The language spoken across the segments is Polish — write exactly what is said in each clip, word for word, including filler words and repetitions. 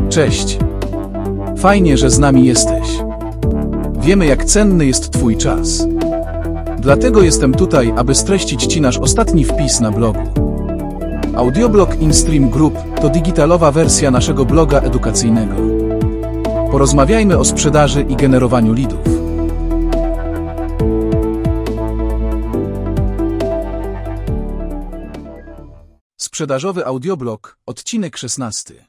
Cześć. Fajnie, że z nami jesteś. Wiemy, jak cenny jest Twój czas. Dlatego jestem tutaj, aby streścić Ci nasz ostatni wpis na blogu. Audioblog InStream Group to digitalowa wersja naszego bloga edukacyjnego. Porozmawiajmy o sprzedaży i generowaniu leadów. Sprzedażowy audioblog, odcinek szesnasty.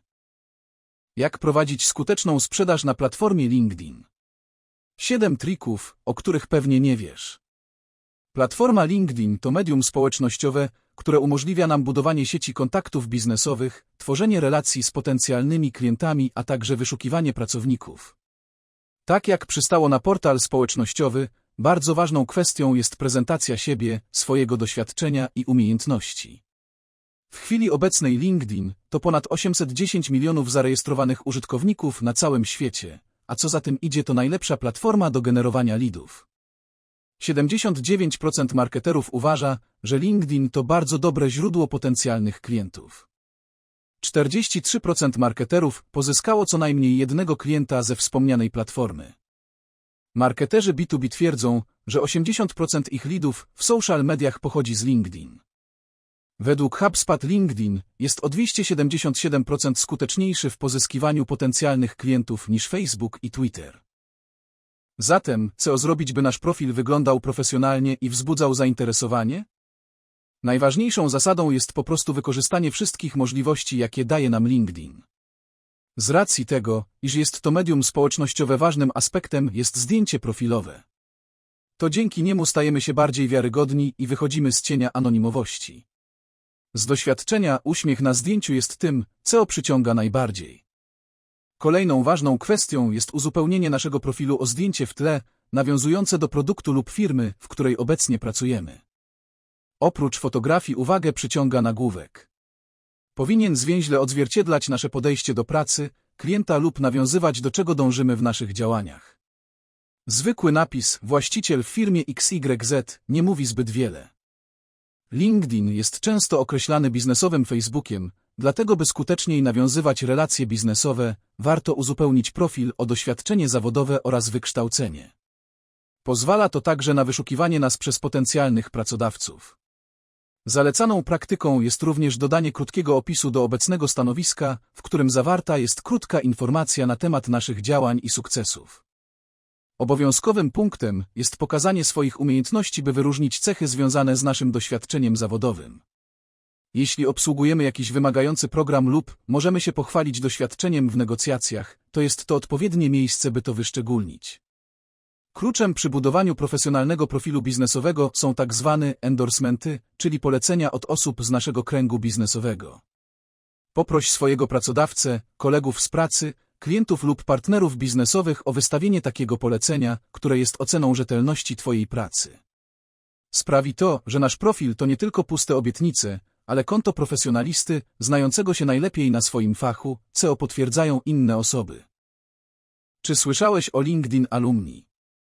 Jak prowadzić skuteczną sprzedaż na platformie LinkedIn? siedem trików, o których pewnie nie wiesz. Platforma LinkedIn to medium społecznościowe, które umożliwia nam budowanie sieci kontaktów biznesowych, tworzenie relacji z potencjalnymi klientami, a także wyszukiwanie pracowników. Tak jak przystało na portal społecznościowy, bardzo ważną kwestią jest prezentacja siebie, swojego doświadczenia i umiejętności. W chwili obecnej LinkedIn to ponad osiemset dziesięć milionów zarejestrowanych użytkowników na całym świecie, a co za tym idzie, to najlepsza platforma do generowania leadów. siedemdziesiąt dziewięć procent marketerów uważa, że LinkedIn to bardzo dobre źródło potencjalnych klientów. czterdzieści trzy procent marketerów pozyskało co najmniej jednego klienta ze wspomnianej platformy. Marketerzy B dwa B twierdzą, że osiemdziesiąt procent ich leadów w social mediach pochodzi z LinkedIn. Według HubSpot LinkedIn jest o dwieście siedemdziesiąt siedem procent skuteczniejszy w pozyskiwaniu potencjalnych klientów niż Facebook i Twitter. Zatem, co zrobić, by nasz profil wyglądał profesjonalnie i wzbudzał zainteresowanie? Najważniejszą zasadą jest po prostu wykorzystanie wszystkich możliwości, jakie daje nam LinkedIn. Z racji tego, iż jest to medium społecznościowe, ważnym aspektem jest zdjęcie profilowe. To dzięki niemu stajemy się bardziej wiarygodni i wychodzimy z cienia anonimowości. Z doświadczenia uśmiech na zdjęciu jest tym, co przyciąga najbardziej. Kolejną ważną kwestią jest uzupełnienie naszego profilu o zdjęcie w tle, nawiązujące do produktu lub firmy, w której obecnie pracujemy. Oprócz fotografii uwagę przyciąga nagłówek. Powinien zwięźle odzwierciedlać nasze podejście do pracy, klienta lub nawiązywać, do czego dążymy w naszych działaniach. Zwykły napis „właściciel w firmie X Y Z” nie mówi zbyt wiele. LinkedIn jest często określany biznesowym Facebookiem, dlatego by skuteczniej nawiązywać relacje biznesowe, warto uzupełnić profil o doświadczenie zawodowe oraz wykształcenie. Pozwala to także na wyszukiwanie nas przez potencjalnych pracodawców. Zalecaną praktyką jest również dodanie krótkiego opisu do obecnego stanowiska, w którym zawarta jest krótka informacja na temat naszych działań i sukcesów. Obowiązkowym punktem jest pokazanie swoich umiejętności, by wyróżnić cechy związane z naszym doświadczeniem zawodowym. Jeśli obsługujemy jakiś wymagający program lub możemy się pochwalić doświadczeniem w negocjacjach, to jest to odpowiednie miejsce, by to wyszczególnić. Kluczem przy budowaniu profesjonalnego profilu biznesowego są tak zwane endorsementy, czyli polecenia od osób z naszego kręgu biznesowego. Poproś swojego pracodawcę, kolegów z pracy, klientów lub partnerów biznesowych o wystawienie takiego polecenia, które jest oceną rzetelności Twojej pracy. Sprawi to, że nasz profil to nie tylko puste obietnice, ale konto profesjonalisty, znającego się najlepiej na swoim fachu, co potwierdzają inne osoby. Czy słyszałeś o LinkedIn Alumni?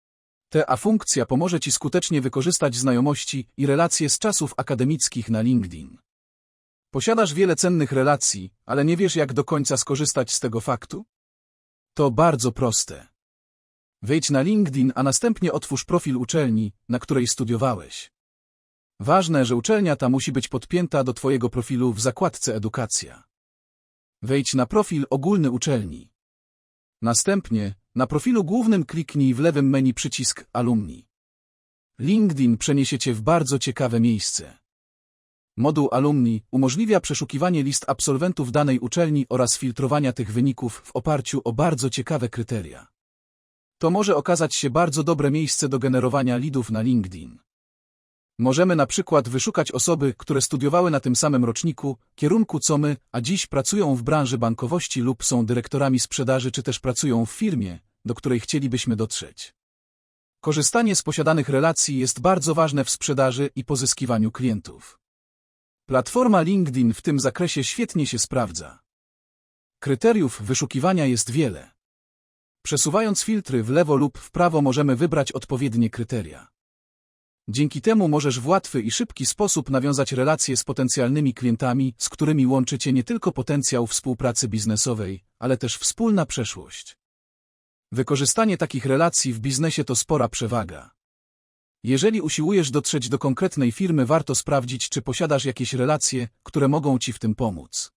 Ta funkcja pomoże Ci skutecznie wykorzystać znajomości i relacje z czasów akademickich na LinkedIn. Posiadasz wiele cennych relacji, ale nie wiesz, jak do końca skorzystać z tego faktu? To bardzo proste. Wejdź na LinkedIn, a następnie otwórz profil uczelni, na której studiowałeś. Ważne, że uczelnia ta musi być podpięta do Twojego profilu w zakładce Edukacja. Wejdź na profil ogólny uczelni. Następnie, na profilu głównym kliknij w lewym menu przycisk Alumni. LinkedIn przeniesie Cię w bardzo ciekawe miejsce. Moduł Alumni umożliwia przeszukiwanie list absolwentów danej uczelni oraz filtrowania tych wyników w oparciu o bardzo ciekawe kryteria. To może okazać się bardzo dobre miejsce do generowania leadów na LinkedIn. Możemy na przykład wyszukać osoby, które studiowały na tym samym roczniku, kierunku co my, a dziś pracują w branży bankowości lub są dyrektorami sprzedaży, czy też pracują w firmie, do której chcielibyśmy dotrzeć. Korzystanie z posiadanych relacji jest bardzo ważne w sprzedaży i pozyskiwaniu klientów. Platforma LinkedIn w tym zakresie świetnie się sprawdza. Kryteriów wyszukiwania jest wiele. Przesuwając filtry w lewo lub w prawo możemy wybrać odpowiednie kryteria. Dzięki temu możesz w łatwy i szybki sposób nawiązać relacje z potencjalnymi klientami, z którymi łączy cię nie tylko potencjał współpracy biznesowej, ale też wspólna przeszłość. Wykorzystanie takich relacji w biznesie to spora przewaga. Jeżeli usiłujesz dotrzeć do konkretnej firmy, warto sprawdzić, czy posiadasz jakieś relacje, które mogą ci w tym pomóc.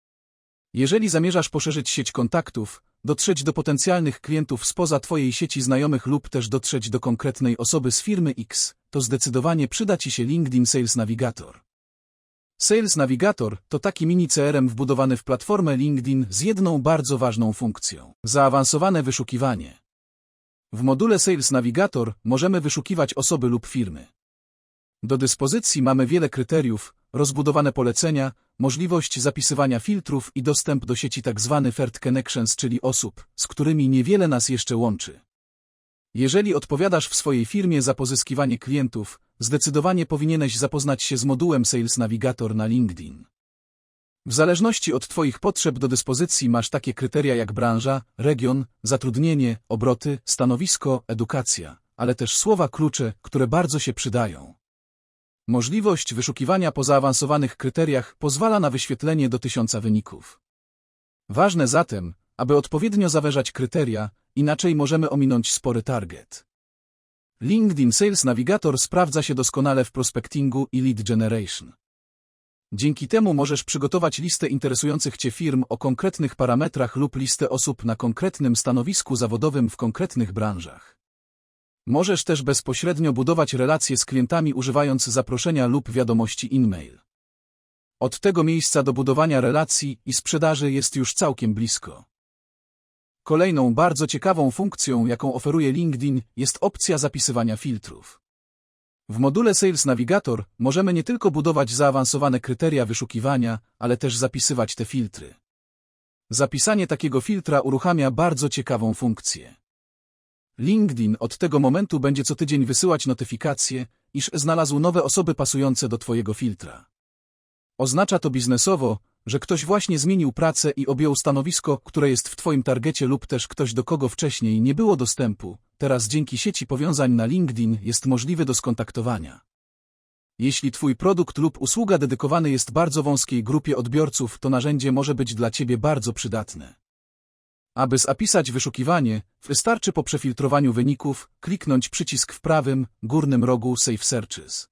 Jeżeli zamierzasz poszerzyć sieć kontaktów, dotrzeć do potencjalnych klientów spoza twojej sieci znajomych lub też dotrzeć do konkretnej osoby z firmy X, to zdecydowanie przyda ci się LinkedIn Sales Navigator. Sales Navigator to taki mini C R M wbudowany w platformę LinkedIn z jedną bardzo ważną funkcją – zaawansowane wyszukiwanie. W module Sales Navigator możemy wyszukiwać osoby lub firmy. Do dyspozycji mamy wiele kryteriów, rozbudowane polecenia, możliwość zapisywania filtrów i dostęp do sieci tzw. First Connections, czyli osób, z którymi niewiele nas jeszcze łączy. Jeżeli odpowiadasz w swojej firmie za pozyskiwanie klientów, zdecydowanie powinieneś zapoznać się z modułem Sales Navigator na LinkedIn. W zależności od twoich potrzeb do dyspozycji masz takie kryteria jak branża, region, zatrudnienie, obroty, stanowisko, edukacja, ale też słowa klucze, które bardzo się przydają. Możliwość wyszukiwania po zaawansowanych kryteriach pozwala na wyświetlenie do tysiąca wyników. Ważne zatem, aby odpowiednio zawężać kryteria, inaczej możemy ominąć spory target. LinkedIn Sales Navigator sprawdza się doskonale w prospectingu i lead generation. Dzięki temu możesz przygotować listę interesujących cię firm o konkretnych parametrach lub listę osób na konkretnym stanowisku zawodowym w konkretnych branżach. Możesz też bezpośrednio budować relacje z klientami używając zaproszenia lub wiadomości e-mail. Od tego miejsca do budowania relacji i sprzedaży jest już całkiem blisko. Kolejną bardzo ciekawą funkcją, jaką oferuje LinkedIn, jest opcja zapisywania filtrów. W module Sales Navigator możemy nie tylko budować zaawansowane kryteria wyszukiwania, ale też zapisywać te filtry. Zapisanie takiego filtra uruchamia bardzo ciekawą funkcję. LinkedIn od tego momentu będzie co tydzień wysyłać notyfikacje, iż znalazł nowe osoby pasujące do twojego filtra. Oznacza to biznesowo, że ktoś właśnie zmienił pracę i objął stanowisko, które jest w twoim targecie lub też ktoś, do kogo wcześniej nie było dostępu, teraz dzięki sieci powiązań na LinkedIn jest możliwy do skontaktowania. Jeśli twój produkt lub usługa dedykowany jest bardzo wąskiej grupie odbiorców, to narzędzie może być dla ciebie bardzo przydatne. Aby zapisać wyszukiwanie, wystarczy po przefiltrowaniu wyników kliknąć przycisk w prawym, górnym rogu Save Searches.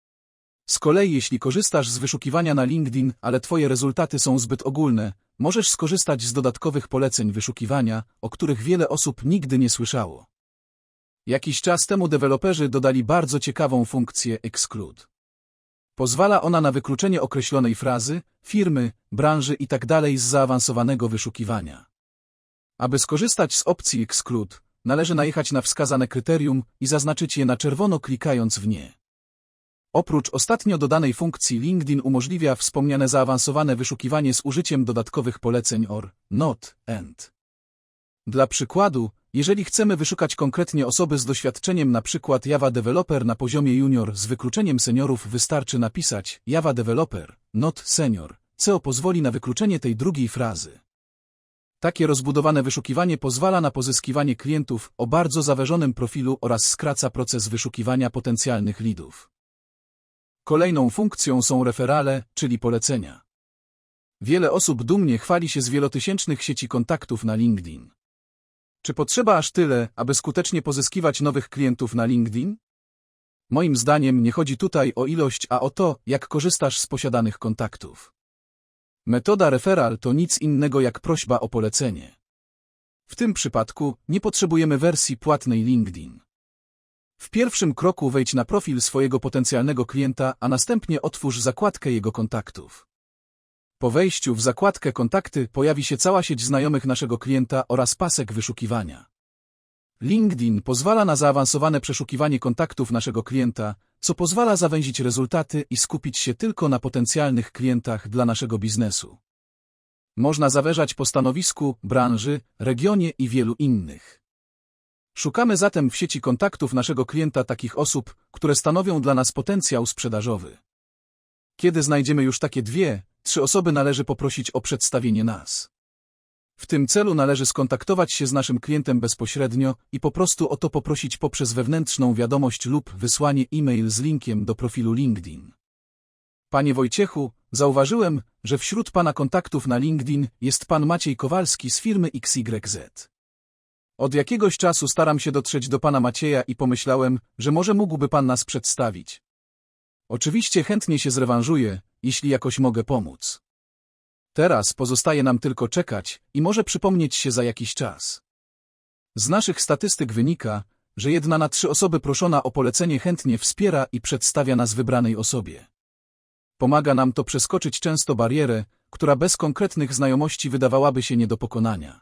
Z kolei jeśli korzystasz z wyszukiwania na LinkedIn, ale twoje rezultaty są zbyt ogólne, możesz skorzystać z dodatkowych poleceń wyszukiwania, o których wiele osób nigdy nie słyszało. Jakiś czas temu deweloperzy dodali bardzo ciekawą funkcję Exclude. Pozwala ona na wykluczenie określonej frazy, firmy, branży itd. z zaawansowanego wyszukiwania. Aby skorzystać z opcji Exclude, należy najechać na wskazane kryterium i zaznaczyć je na czerwono klikając w nie. Oprócz ostatnio dodanej funkcji LinkedIn umożliwia wspomniane zaawansowane wyszukiwanie z użyciem dodatkowych poleceń or, not, and. Dla przykładu, jeżeli chcemy wyszukać konkretnie osoby z doświadczeniem np. Java Developer na poziomie junior z wykluczeniem seniorów, wystarczy napisać Java Developer, not senior, co pozwoli na wykluczenie tej drugiej frazy. Takie rozbudowane wyszukiwanie pozwala na pozyskiwanie klientów o bardzo zawężonym profilu oraz skraca proces wyszukiwania potencjalnych leadów. Kolejną funkcją są referale, czyli polecenia. Wiele osób dumnie chwali się z wielotysięcznych sieci kontaktów na LinkedIn. Czy potrzeba aż tyle, aby skutecznie pozyskiwać nowych klientów na LinkedIn? Moim zdaniem nie chodzi tutaj o ilość, a o to, jak korzystasz z posiadanych kontaktów. Metoda referral to nic innego jak prośba o polecenie. W tym przypadku nie potrzebujemy wersji płatnej LinkedIn. W pierwszym kroku wejdź na profil swojego potencjalnego klienta, a następnie otwórz zakładkę jego kontaktów. Po wejściu w zakładkę kontakty pojawi się cała sieć znajomych naszego klienta oraz pasek wyszukiwania. LinkedIn pozwala na zaawansowane przeszukiwanie kontaktów naszego klienta, co pozwala zawęzić rezultaty i skupić się tylko na potencjalnych klientach dla naszego biznesu. Można zawężać po stanowisku, branży, regionie i wielu innych. Szukamy zatem w sieci kontaktów naszego klienta takich osób, które stanowią dla nas potencjał sprzedażowy. Kiedy znajdziemy już takie dwie, trzy osoby, należy poprosić o przedstawienie nas. W tym celu należy skontaktować się z naszym klientem bezpośrednio i po prostu o to poprosić poprzez wewnętrzną wiadomość lub wysłanie e-mail z linkiem do profilu LinkedIn. Panie Wojciechu, zauważyłem, że wśród Pana kontaktów na LinkedIn jest Pan Maciej Kowalski z firmy X Y Z. Od jakiegoś czasu staram się dotrzeć do Pana Macieja i pomyślałem, że może mógłby Pan nas przedstawić. Oczywiście chętnie się zrewanżuję, jeśli jakoś mogę pomóc. Teraz pozostaje nam tylko czekać i może przypomnieć się za jakiś czas. Z naszych statystyk wynika, że jedna na trzy osoby proszona o polecenie chętnie wspiera i przedstawia nas wybranej osobie. Pomaga nam to przeskoczyć często barierę, która bez konkretnych znajomości wydawałaby się nie do pokonania.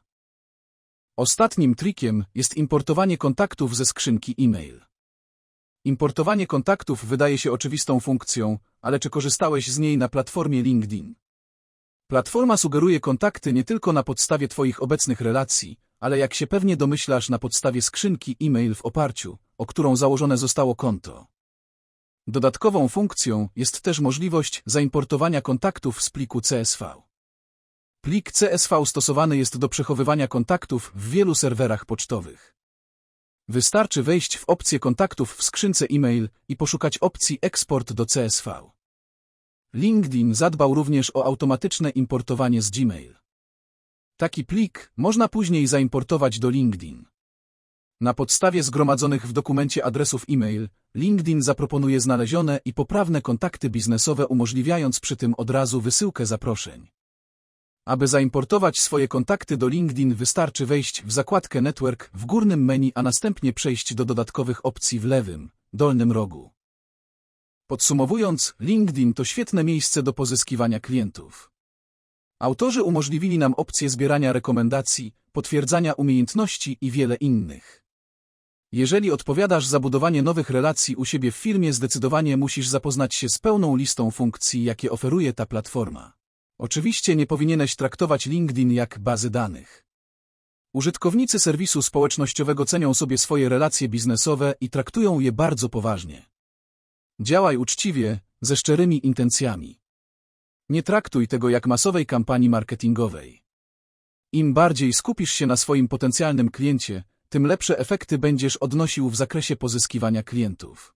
Ostatnim trikiem jest importowanie kontaktów ze skrzynki e-mail. Importowanie kontaktów wydaje się oczywistą funkcją, ale czy korzystałeś z niej na platformie LinkedIn? Platforma sugeruje kontakty nie tylko na podstawie Twoich obecnych relacji, ale jak się pewnie domyślasz na podstawie skrzynki e-mail w oparciu, o którą założone zostało konto. Dodatkową funkcją jest też możliwość zaimportowania kontaktów z pliku C S V. Plik C S V stosowany jest do przechowywania kontaktów w wielu serwerach pocztowych. Wystarczy wejść w opcję kontaktów w skrzynce e-mail i poszukać opcji Eksport do C S V. LinkedIn zadbał również o automatyczne importowanie z Gmail. Taki plik można później zaimportować do LinkedIn. Na podstawie zgromadzonych w dokumencie adresów e-mail, LinkedIn zaproponuje znalezione i poprawne kontakty biznesowe, umożliwiając przy tym od razu wysyłkę zaproszeń. Aby zaimportować swoje kontakty do LinkedIn, wystarczy wejść w zakładkę Network w górnym menu, a następnie przejść do dodatkowych opcji w lewym, dolnym rogu. Podsumowując, LinkedIn to świetne miejsce do pozyskiwania klientów. Autorzy umożliwili nam opcję zbierania rekomendacji, potwierdzania umiejętności i wiele innych. Jeżeli odpowiadasz za budowanie nowych relacji u siebie w firmie, zdecydowanie musisz zapoznać się z pełną listą funkcji, jakie oferuje ta platforma. Oczywiście nie powinieneś traktować LinkedIn jak bazy danych. Użytkownicy serwisu społecznościowego cenią sobie swoje relacje biznesowe i traktują je bardzo poważnie. Działaj uczciwie, ze szczerymi intencjami. Nie traktuj tego jak masowej kampanii marketingowej. Im bardziej skupisz się na swoim potencjalnym kliencie, tym lepsze efekty będziesz odnosił w zakresie pozyskiwania klientów.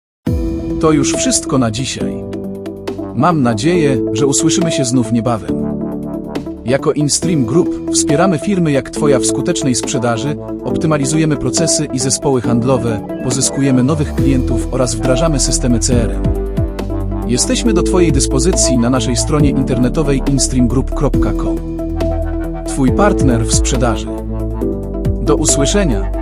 To już wszystko na dzisiaj. Mam nadzieję, że usłyszymy się znów niebawem. Jako InStream Group wspieramy firmy jak Twoja w skutecznej sprzedaży, optymalizujemy procesy i zespoły handlowe, pozyskujemy nowych klientów oraz wdrażamy systemy C R M. Jesteśmy do Twojej dyspozycji na naszej stronie internetowej instream group kropka com. Twój partner w sprzedaży. Do usłyszenia!